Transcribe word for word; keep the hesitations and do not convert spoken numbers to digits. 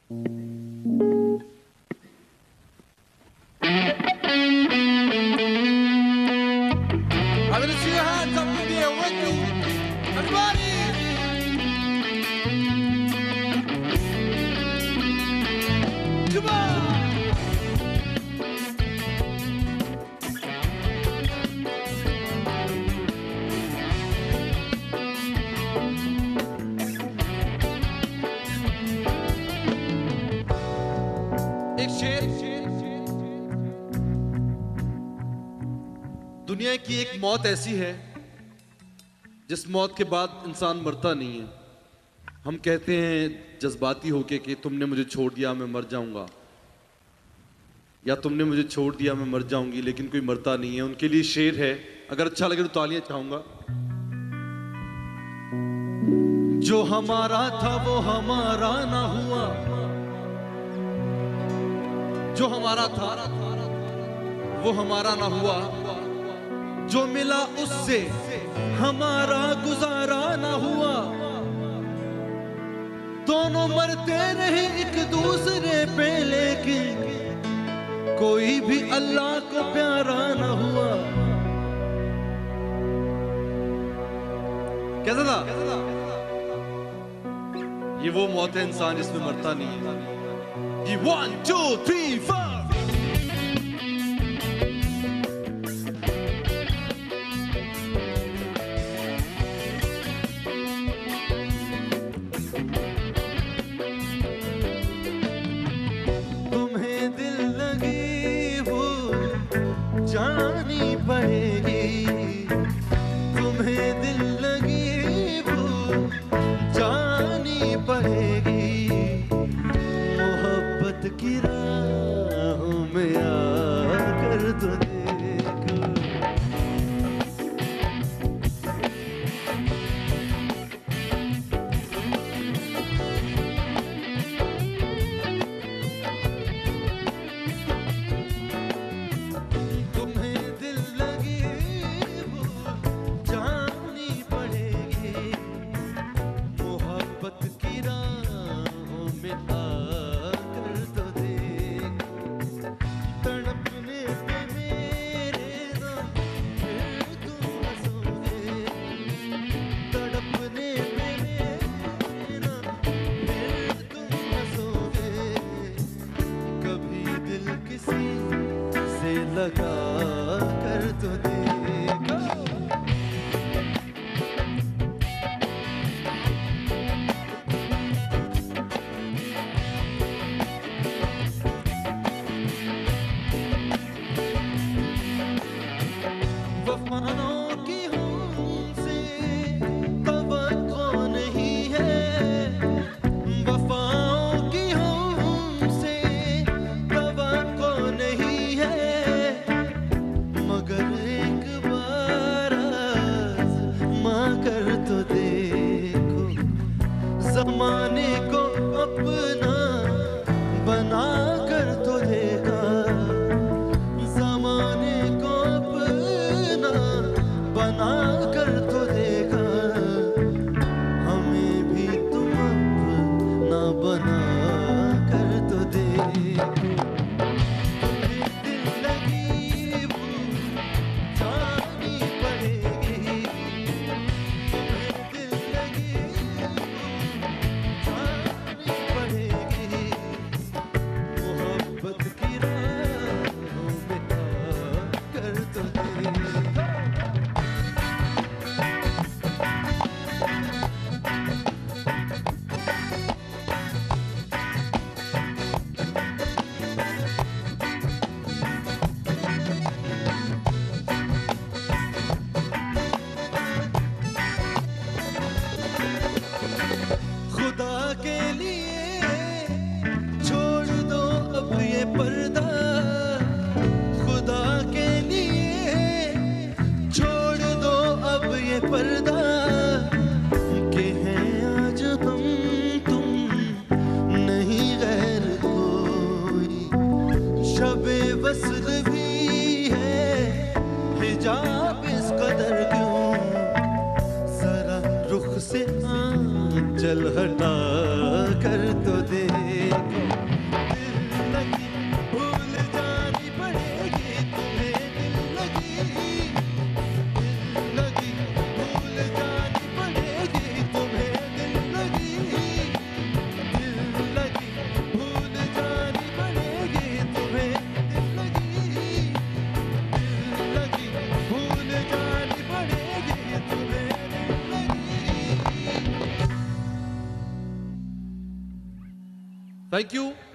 दुनिया की एक मौत ऐसी है जिस मौत के बाद इंसान मरता नहीं है। हम कहते हैं जज्बाती होके कि तुमने मुझे छोड़ दिया मैं मर जाऊंगा, या तुमने मुझे छोड़ दिया मैं मर जाऊंगी, लेकिन कोई मरता नहीं है। उनके लिए शेर है, अगर अच्छा लगे तो तालियां चाहूंगा। जो हमारा था वो हमारा ना हुआ, जो हमारा था वो हमारा ना हुआ, जो मिला उससे हमारा गुजारा ना हुआ। दोनों मरते रहे एक दूसरे पे, लेकिन कोई भी अल्लाह को प्यारा ना हुआ। कैसा था? ये वो मौत है इंसान जिसमें मरता नहीं है। ये वन टू थ्री फोर चल हटा कर तो देखो। Thank you.